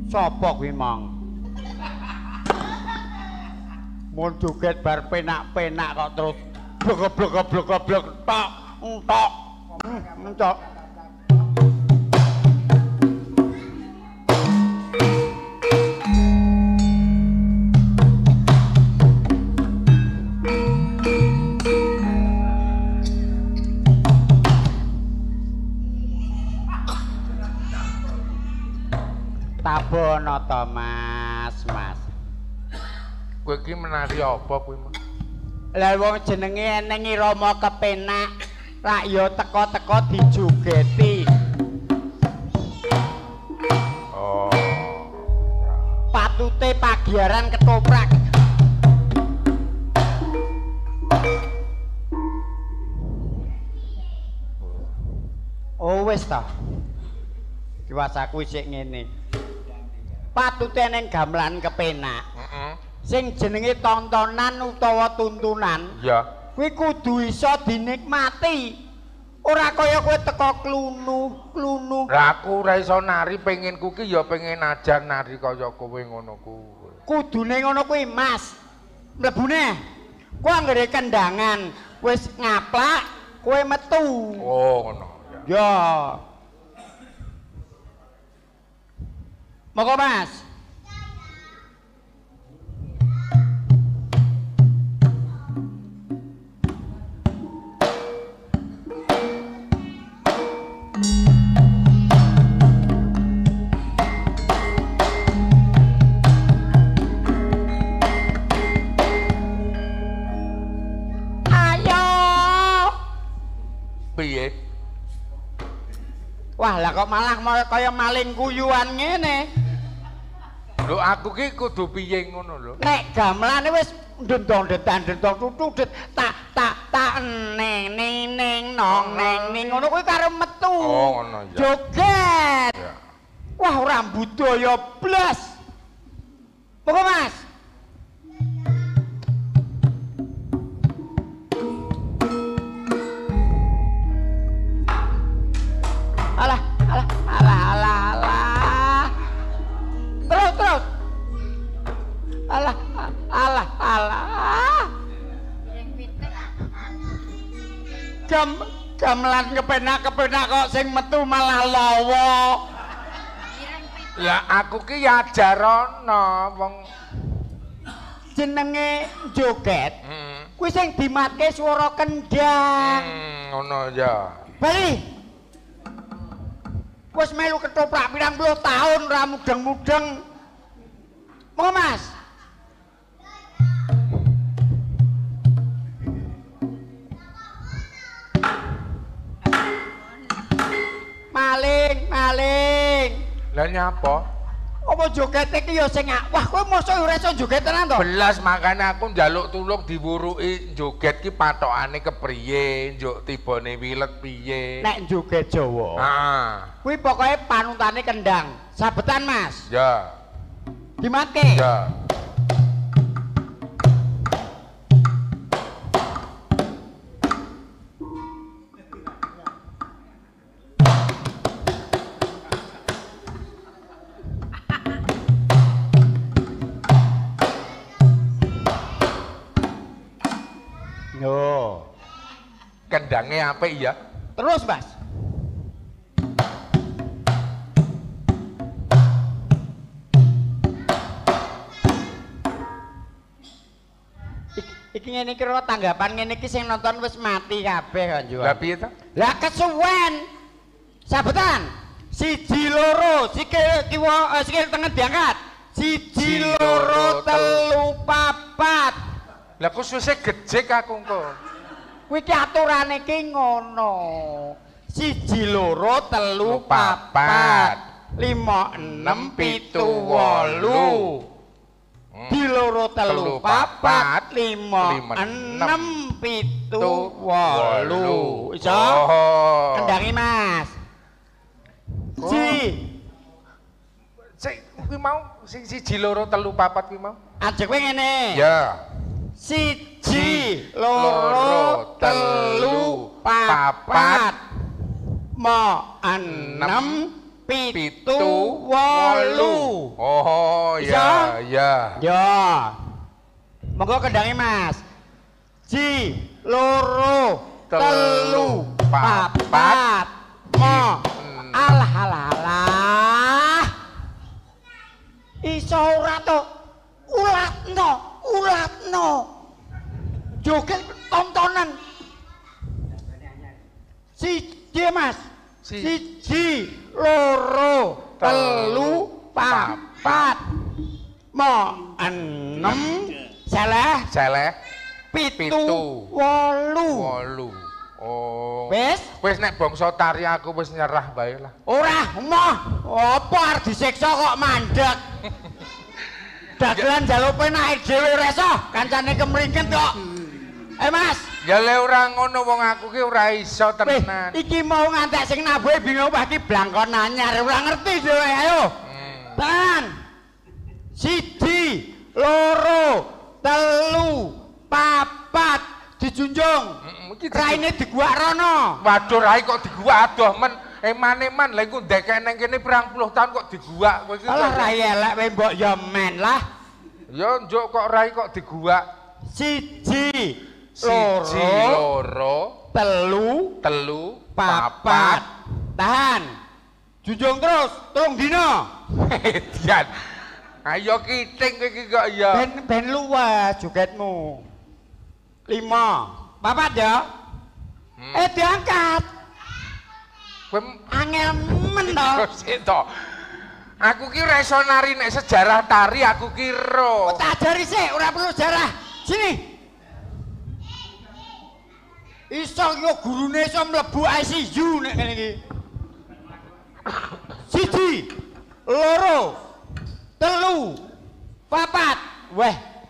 Sopo kuwi mong? Mun joget bar penak-penak kok terus blok-blok tok entok. Entok. Tabono to Mas. Kowe iki menari apa kuwi, Mas? Lah wong jenenge eneng irama kepenak, lak ya teko-teko dijogeti. Oh. Patute pagiaran ketoprak. Oh wis ta. Diwasaku sik ngene. Patute ning gamelan kepenak. Sing jenenge tontonan utawa tuntunan. Iya. Kuwi kudu iso dinikmati. Ora kaya kowe teko klunu. Lah aku ora iso nari, penginku ki ya pengen ajar nari kaya kowe ngono kuwi. Kudune ngono kuwi, Mas. Mlebune. Kowe anggere kendangan, wis ngaplak, kowe metu. Oh, ngono. Ya. Monggo, Mas. Piye? Wah, lah kok malah kaya maling kuyuan ngene. Lho aku ki kudu piye ngono lho. Nek gamelane wis ndendong-ndendang tutuk tak neng nong neng ngono kuwi karo metu. Oh, ngono ya. Joget. Ya. Wah, ora budaya blas. Pokok Mas. Alah. Terus. Alah. Gamelan kepenak kok sing metu malah lawa. Ya aku ki ya ajarono wong Jenenge joget. Kuwi sing dimatke swara kendang. Ngono ya. Bali. Wis melu ketoprak pirang puluh tahun ra mudeng-mudeng. Mau Mas. Maling. Lah nyapa? Apa joget iki ya sing wah kowe mosok ora iso joget tenan to? Belas makane aku njaluk tulung diwuruki joget ki patokane kepriye, njuk tibane wilet piye. Nek joget Jawa. Ah. Kuwi pokoke panuntane kendang. Sabetan Mas. Ya. Dimatke. Ya. Yo. Kendange apik ya. Terus, Mas. Iki ngene iki karo tanggapan ngene iki sing nonton wis mati kabeh kan Juan. Lah piye to? Lah kesuwen. Sabetan. Siji loro, sikil kiwa sikil tengen diangkat. Siji loro telu papat. Lah kok susah gejek aku engko. Kuwi ki aturane ki ngono. Siji loro telu papat. 5 6 7 8. Di loro telu papat 5 6 7 8. Iso? Kendangi Mas. Sik kuwi mau sing siji loro telu papat kuwi mau. Ajek kowe ngene. Ya. Siji loro telu papat 6 pitu, wolu. Oh, ya, ya. Ya. Monggo kendangi Mas. Ji, loro, telu, papat, mo. Alah, alah, alah. Iso ora to? Ulatno. Joget tontonan. Siji Mas. Siji, loro, telu, papat, mo, enem, salah, pitu, wolu. Oh. Wis? Wis nek bangsa tari aku wis nyerah bae lah. Ora, moh. Apa arep disiksa kok mandek? Dagelan njaluk penake dhewe ora iso, kancane kemringket kok. Mas. Ya le ora ngono wong aku ki ora iso tenan. Iki mau ngantek sing nabuhe bingung wah iki blangkon anyar ora ngerti dhewe ayo. Tenan. Siji, loro, telu, papat dijunjung. Raine diguak rono. Waduh rai kok diguak adoh men. Eman-eman lha iku ndekek nang kene pirang puluh tahun kok diguak kowe iki. Alah rai elek wae mbok ya men lah. Ya njuk kok rai kok diguak. Siji, loro, telu, papat. Tahan. Junjung terus, telung dina. Dian. Ayo kiting kowe iki kok ya. Ben luwes jogetmu. 5, papat ya. Diangkat. Kowe angel men to. Sik to. Aku ki ora iso nari nek sejarah tari aku kira. Tak ajari sik, ora perlu sejarah. Sini. Iso yo gurune iso mlebu ICU nek ngene iki. Siji, loro, telu, papat, weh,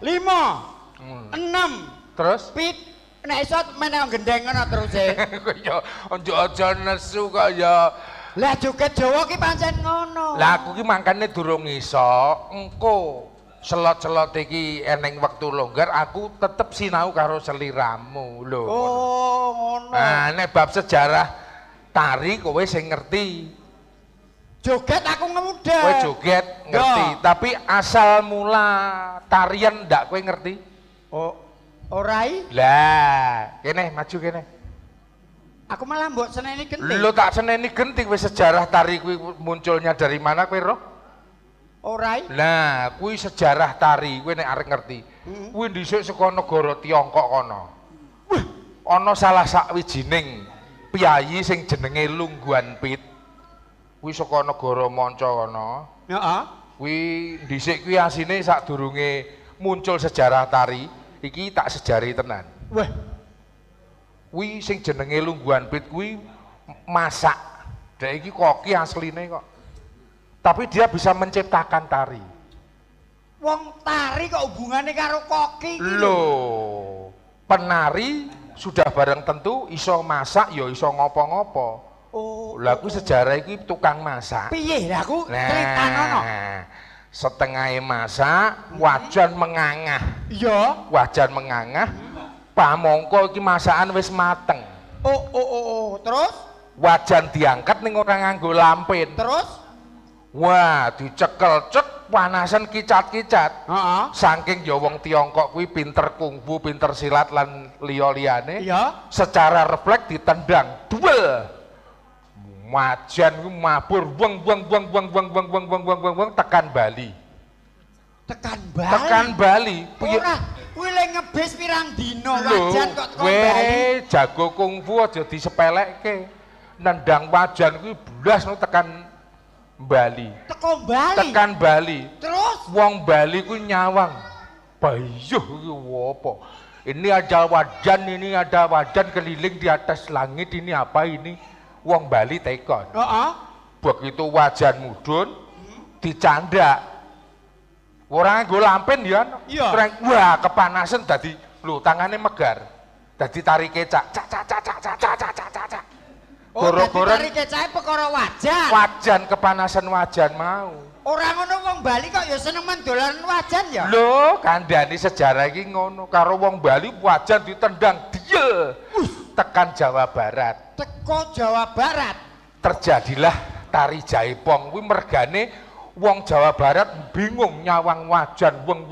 5, 6, terus pit, nek iso meneng gendeng ngono terus e. Ya ojo aja nesu kok ya. Lah joget Jawa ki pancen ngono. Lah aku ki mangkane durung iso. Engko selot-selot iki eneng wektu longgar aku tetep sinau karo seliramu lho. Oh, ngono. Nah, nek bab sejarah tari kowe sing ngerti. Joget aku ngemuda. Kowe joget ngerti, tapi asal mula tarian ndak kowe ngerti? Oh, orai? Lah, kene maju kene. Aku malah mbok seneni genting. Lho tak seneni genting wis sejarah tari kuwi munculnya dari mana kowe roh? Orai? Nah, kuwi sejarah tari kowe nek arep ngerti. Kuwi dhisik saka negara Tiongkok kono. Ana salah sawijining piyayi sing jenenge Lungguan Pit. Kuwi saka negara manca kono. Heeh. Kuwi dhisik kuwi asine sadurunge muncul sejarah tari, iki tak sejari tenan. Wah. Kuwi sing jenenge Lungguan Pit kuwi masak. Dek iki koki asline kok. Tapi dia bisa menciptakan tari. Wong tari kok hubungannya karo koki iki? Loh, penari sudah bareng tentu iso masak ya iso ngopo-ngopo. Oh, lah aku sejarah iki tukang masak. Piye lah aku critanono. Setengah masak, wajan mengangah. Iya. Wajan mengangah. Pamongko iki masakan wis mateng. Oh, terus? Wajan diangkat ning ora nganggo lampin. Terus? Wah, dicekel cek panasan kicat-kicat. Heeh. Saking ya wong Tiongkok kuwi pinter kungfu, pinter silat lan liya-liyane. Iya. Secara refleks ditendang duel. Wajan ku mabur buang tekan Bali. Tekan Bali. Tekan Bali. Ora, kuwi le ngebis pirang dino wajan kok tekan Bali. Kowe jago kungfu aja disepelekke. Nendang wajan kuwi blas tekan Bali. Teko Bali. Tekan Bali. Terus wong Bali ku nyawang. Bayuh iki apa? Ini ada wajan keliling di atas langit, ini apa ini? Wong Bali tekon. Heeh. Begitu wajan mudhun dicandak. Ora nggo lampen ya. Iya. Wah, kepanasan dadi lho tangane megar. Dadi tari kecak. Cak. Goro-goro tari kecae perkara wajan. Wajan kepanasan wajan mau. Ora ngono wong Bali kok ya seneng mendolan wajan ya? Lho, kandhane sejarah iki ngono. Karo wong Bali wajan ditendang diel. Tekan Jawa Barat. Teko Jawa Barat. Terjadilah tari jaipong kuwi mergane wong Jawa Barat bingung nyawang wajan weng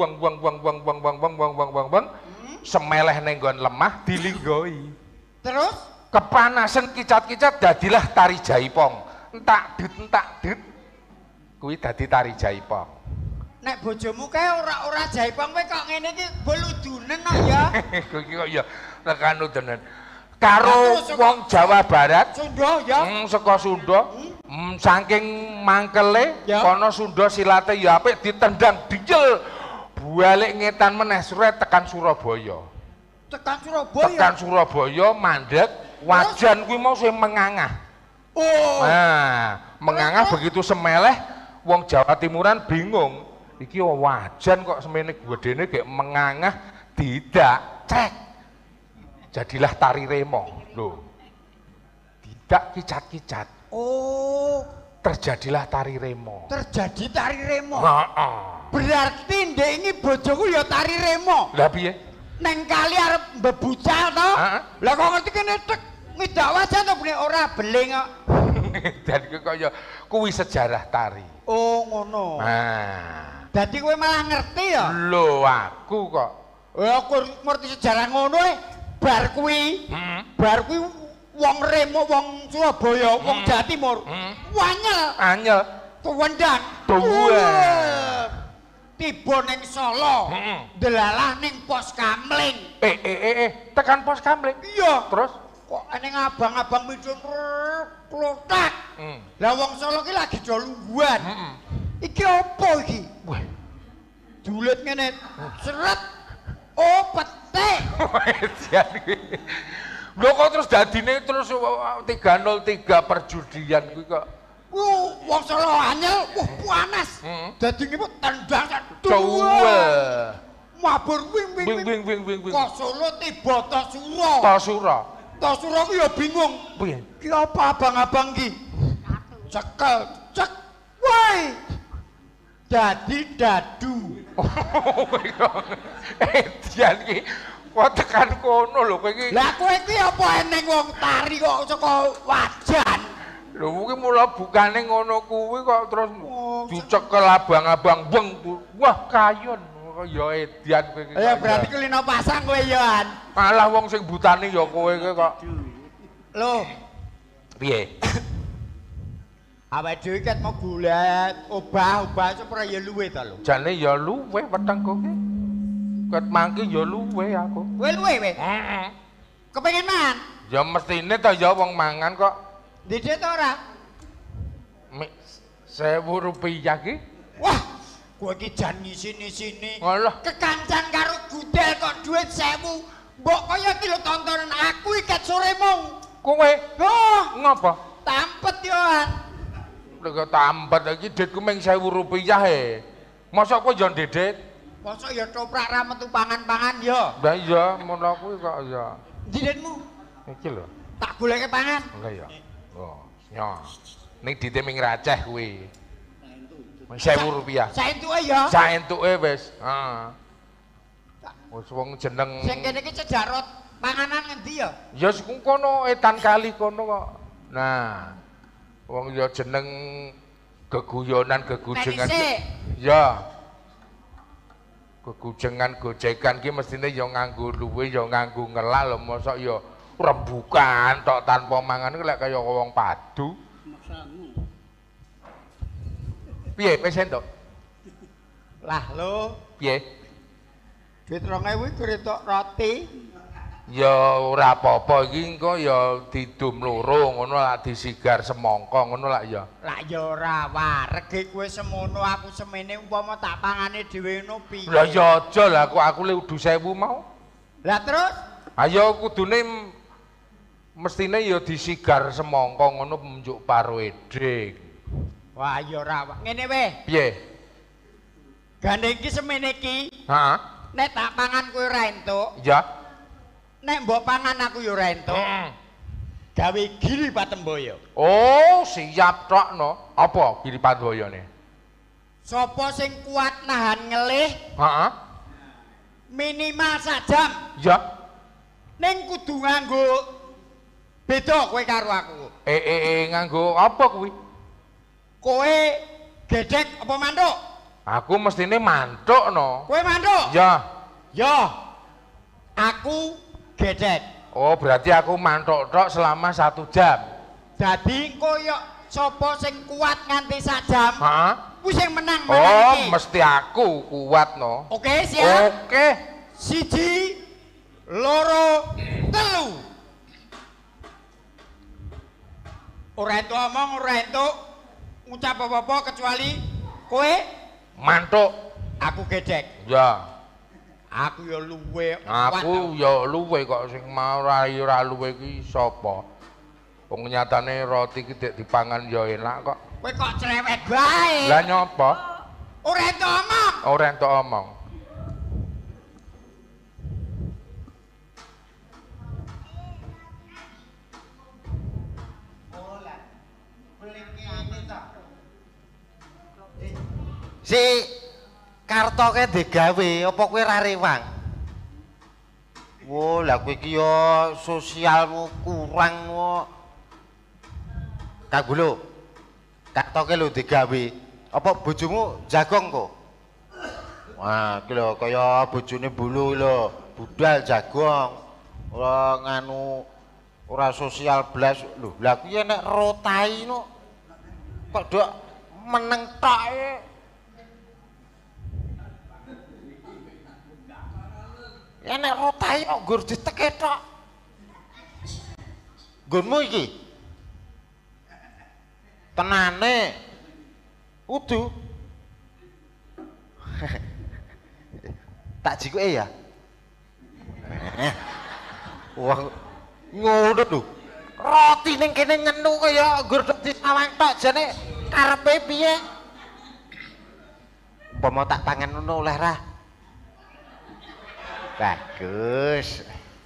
semeleh ning nggon lemah dilinggoi. Terus Kepanasan kicat-kicat dadilah tari jaipong. Entak dit kuwi dadi tari jaipong. Nek bojomu kae ora jaipong kowe kok ngene iki boludunen kok ya. Kuwi kok ya tekan udenen. Karo wong Jawa Barat Sunda ya. Saka Sunda. Saking mangkele kono Sunda silate ya apik ditendang dijel. Balik ngetan meneh sore tekan Surabaya. Tekan Surabaya mandeg wajan kuwi mau sing mengangah. Oh. Nah, mengangah begitu semeleh wong Jawa Timuran bingung. Iki wajan kok semene gedene gek mengangah tidak cek. Jadilah tari remo. Loh. Tidak kicat-kicat. Oh, terjadilah tari remo. Terjadi tari remo. Heeh. Berarti ndek iki bojoku ya tari remo. Lah piye? Neng kali arep bebucal to. Lah kok ngerti kene tek ngidak wajan to bener ora beling kok. Dadi kok ya kuwi sejarah tari. Oh, ngono. Nah. Dadi kowe malah ngerti ya? Lho, aku kok. Aku ngerti sejarah ngono bar kuwi. Bar kuwi wong remo, wong Surabaya, wong Jawa Timur. Anyel. Tuwendang. Tiba ning Solo. Delalah ning pos Kamling. Tekan pos Kamling. Iya. Terus kok ning abang-abang midun klotak. Lah wong Solo ki lagi do lungguhan. Iki apa iki? Wah. Dulet ngene. Seret. Oh, petik. Lho kok terus dadine terus 303 perjudian kuwi kok. Wong Solo anyel, panas. Dadi ngimu tendang duwe. Mabur wing. Kok Solo tiba Tosura. Tosura ku ya bingung. Piye? Ki apa abang-abang ki? Cekel, cek. Woi. Dadi dadu. Dian ki kok tekan kono lho kowe iki. Lah kowe iki apa eneng wong tari kok saka wajan? Lho kuwi mula bukane ngono kuwi kok terus dicekel abang-abang weng. Wah, kayon. Ya edian kowe iki. Ya berarti kulino pasang kowe ya. Malah wong sing butane ya kowe kok. Lho. Piye? Awake dhewe ket mau golek obah-obah supaya ya luwe ta lho. Jane ya luwe wetengku ki. Ket mangke ya luwe aku. Kowe luwe we? Heeh. Kepengin mangan? Ya mestine ta ya wong mangan kok. Ndek ta ora? 1.000 rupiah ki. Wah, kowe iki jan ngisi-ngisini. Ngolah. Kekancan karo gudel kok dhuwit 1.000. Mbok kaya iki lho tontonan aku iki ket sore mung. Kowe? Oh, ngapa? Tampet yo an. Lha tampet iki ditku mung 1.000 rupiah e. Mosok kowe yo ndedet? Mosok ya toprak ra metu pangan-pangan yo. Lah iya, ngono kuwi kok ya. Ndidetmu? Iki lho. Tak goleke pangan. Lah ya. Oh, nyo. Ning dite ming raceh kuwi. 1.000 rupiah. Saentuke ya. Saentuke wis. Heeh. Wis wong jeneng Sing kene iki cedarot panganan ngendi ya? Ya kono etan kali kono kok. Nah. Wong ya jeneng geguyonan gegujengan. Ya. Gegujengan gojekan ki mestine ya nganggo luwe ya nganggo ngelak lho mosok ya rembukan tok tanpa mangan lek kaya wong padu. Piye wis entuk? Lah lho, Piye? duit 2.000 iki kretok roti. Ya ora apa-apa iki engko ya didum loro ngono lak disigar semangka ngono lak ya. Lah ya ora wareg kowe semono aku semene umpama tak pangane dhewe ngono piye. Lah ya aja lah aku le udu 1.000 mau. Lah terus? Ayo kudune mestine ya disigar semangka ngono munjuk paro edhing. Wah ya ora. Ngene wae. Piye? Gandeng iki semene iki. Heeh. Nek tak pangan kowe ora entuk. Ya. Nek mbok pangan aku ya ora entuk. Gawe giri Patemboyo. Oh, siap tok no. Apa giri Patemboyone? Sopo sing kuat nahan ngelih? Heeh. Minimal sajam. Ya. Ning kudu nganggo beda kowe karo aku. Nganggo apa kuwi? Kowe gedek apa mantuk? Aku mestine mantuk no. Kowe mantuk? Ya. Ya. Aku gedek. Oh, berarti aku mantuk tok selama 1 jam. Dadi koyo sapa sing kuat nganti sak jam? Hah? Ku sing menang Oh, iki. mesti aku kuat no. Oke, siap. Oke. 1 2 3. Ora entuk omong, ora entuk ngucap apa-apa kecuali kowe mantuk. Aku gedek. Ya. Aku ya luwe. Aku ya luwe kok sing mau ora luwe ki sapa? Wong nyatane roti ki dipangan ya enak kok. Kowe kok cerewet bae. Lah nyopo? Ora entuk omong. Ora entuk omong. Si kartoke digawe apa kowe ra rewang? Wo, lah kowe iki yo sosialmu kurang kok. Kagulo. Kartoke lho digawe. Apa bojomu jagong kok? Wah, iki lho kaya bojone Bulu lho, budal jagong. Ora nganu ora sosial blas lho. Lah kuwi nek rotai no. Kok dok meneng tok e. Ya nek rotai kok nggur diteke tok. Nggonmu iki. Tenane. Udu. Tak jikuke ya. Wah, ngono lho. Roti ning kene ngenu kaya nggur disawang tok jane karepe piye? Umpama tak pangan ngono oleh ra. Bagus.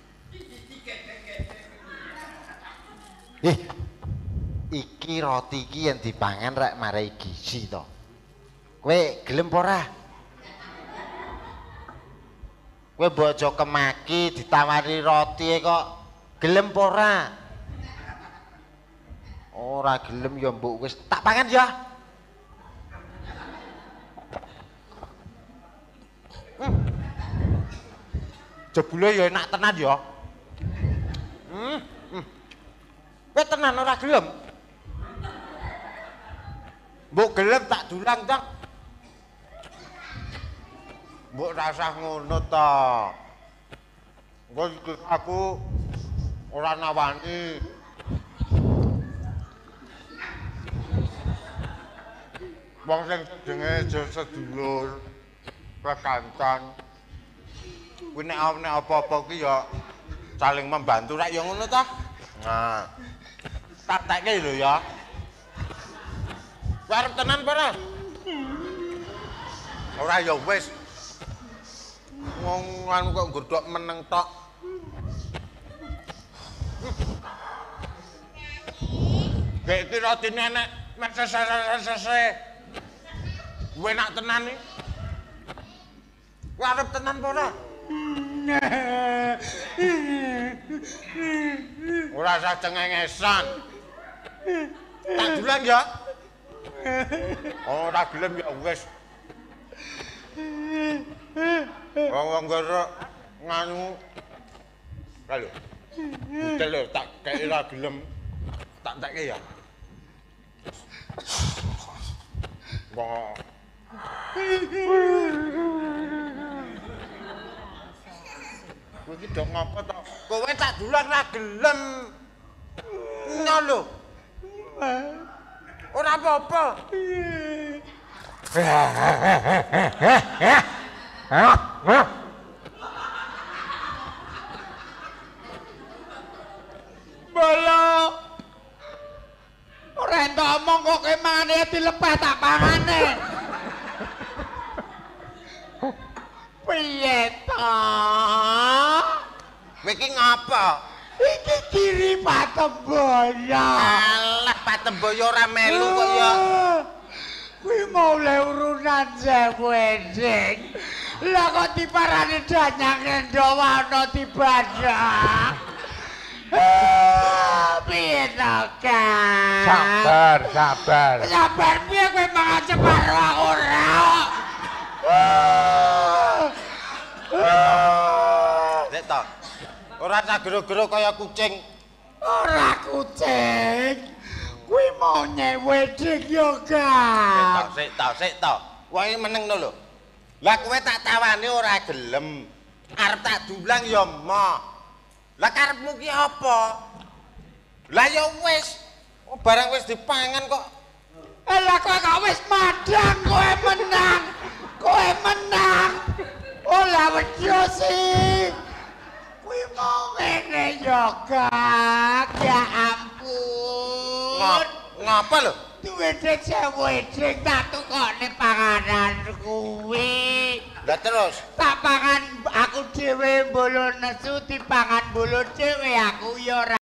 Iki roti iki yang dipangan rek marai gizi to. Kowe gelem apa ora? Kowe bojo kemaki ditawari roti kok gelem apa ora? Ora gelem ya mbok wis tak pangan ya. Jebule ya enak tenan ya. Kowe tenan ora gelem? Mbok gelem tak dulang tak. Mbok rasah ngono to. Aku ora nawani. Wong sing jenenge sedulur, rekancan. Kuwi nek apa-apa ki ya saling membantu rek ya ngono ta. Nah. Tak tekke lho ya. Kowe arep tenan apa ora? Ora ya wis. Wong anu kok nggodhok meneng tok. Kayak iki rotine nek mek sese. Kowe nak tenan iki. Kowe arep tenan apa ora? Ora usah cengengesan. Tak dulang ya. Ora gelem ya wis. Wong gerok nganu. Lho. Utel lho tak kei ora gelem. Tak tekke ya. Wong kowe iki dok ngopo to? Kowe tak dulang ra gelem. Ngono lho. Ora apa-apa. Bolo. Ora entuk omong kok kemane dilepeh tak pangane. Piye to? Kowe iki ngapa? Iki kiri Patemboyo. Alah Patemboyo ora melu kok ya. Kuwi mau le urunan wedding. Lah kok diparani danyang Endowono dibadak. Piye to, Kang? Sabar, sabar. Sabar piye kowe mangan separo aku ora. Nek to. Ora tak gero-gero kaya kucing. Ora kucing. Kuwi mau nyewe dik yo, Kang. Sik to. Wae meneng lho. Lah kowe tak tawani ora gelem. Arep tak dulang ya moh. Lah karepmu ki apa? Lah ya wis. Barang wis dipangan kok. Lah kok wis madang kowe menang. Kowe menang. Ola wedhus sih. Kuwi mau ngene yo, Kang. Ya ampun. Ngapa lho? Duwe dik sewe dik tak tukokne panganan kuwi. Lah terus Tak pangan aku dhewe mbolo nesu dipangan mbolo dhewe aku ya ora